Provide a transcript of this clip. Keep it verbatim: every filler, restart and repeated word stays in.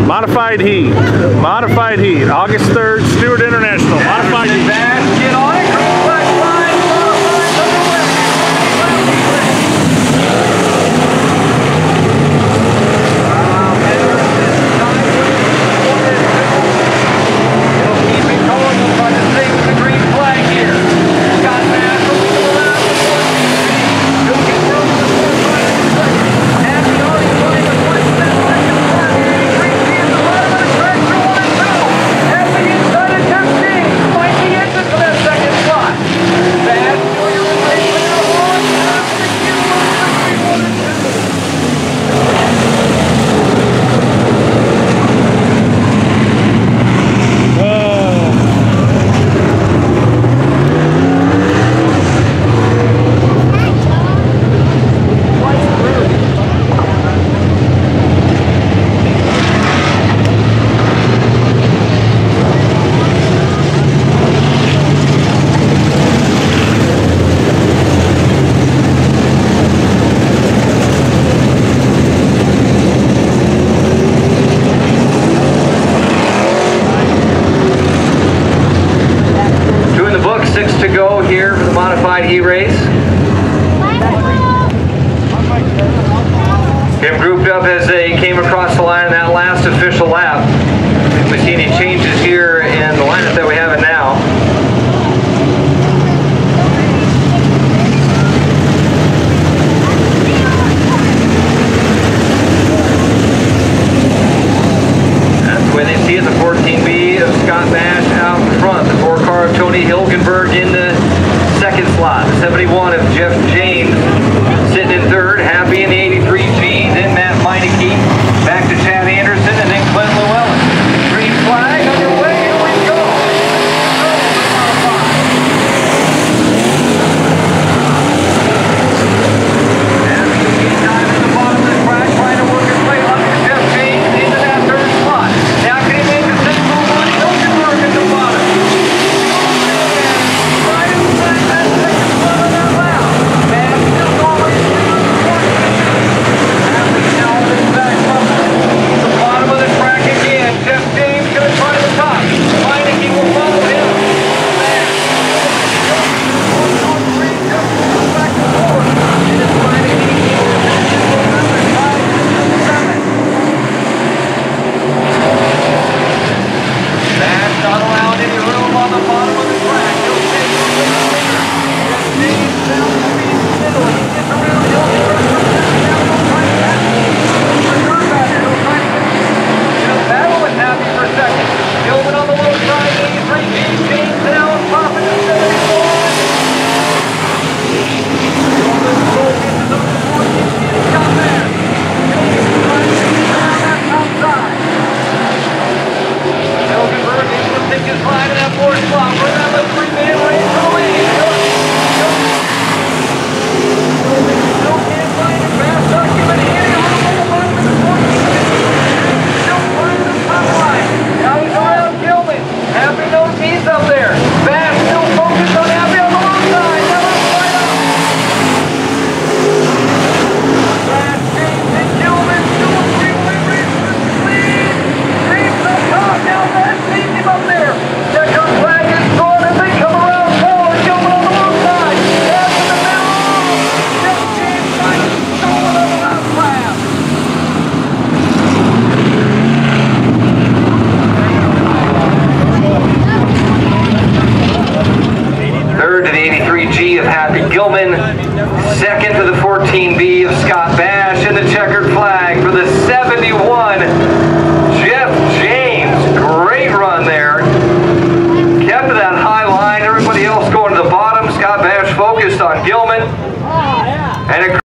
Modified heat. Modified heat. August third, Stewart International. Modified heat. Get on it. To go here for the modified heat race. Get them grouped up as they came across the line in that last official lap. If we see any changes here in the lineup that we have it now. That's the way they see it. The fourteen B of Scott Bash out in front. The four car of Tony Hilgenberg in the second slot. The seventy-one of Jeff James sitting in third. Happy in the eighty-three G. Then Matt Meineke. Back to Chad Anderson and then Clint Llewellyn. Green flag underway. Here we go. Happy time at the bottom of the track, trying to work his way up to Jeff James into that third slot. Now can he make a single one? Hilgenberg at the bottom. Second to the fourteen B of Scott Bass.